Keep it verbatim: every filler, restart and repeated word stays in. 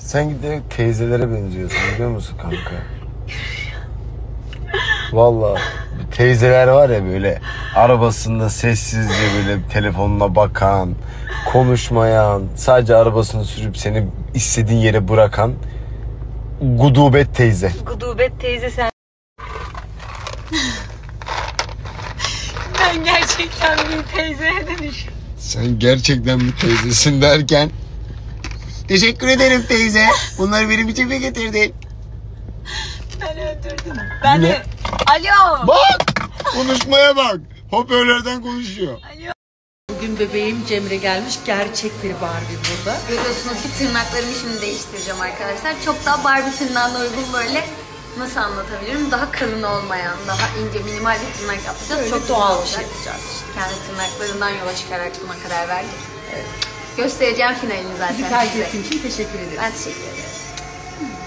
Sen giderek teyzelere benziyorsun biliyor musun kanka? Vallahi teyzeler var ya böyle arabasında sessizce böyle telefonuna bakan, konuşmayan, sadece arabasını sürüp seni istediğin yere bırakan gudubet teyze. Gudubet teyze sen. Ben gerçekten bir teyzeye dönüşüm. Sen gerçekten bir teyzesin derken teşekkür ederim teyze. Bunları benim için mi getirdin? Ben öldürdüm. Ben de... Alo. Bak! Konuşmaya bak. Hoparlörden konuşuyor. Alo. Bugün bebeğim Cemre gelmiş. Gerçek bir Barbie burada. Görüyorsunuz ki tırnaklarımı şimdi değiştireceğim arkadaşlar. Çok daha Barbie tırnağına uygun böyle nasıl anlatabilirim? Daha kalın olmayan, daha ince, minimal bir tırnak yapacağız. Böyle çok doğal güzel bir şey olacak. yapacağız işte. Kendi tırnaklarından yola çıkarak buna karar verdik. Evet. Göstereceğim finalini zaten Bizi tercih size. ettiğin için teşekkür ederim. Ben teşekkür ederim.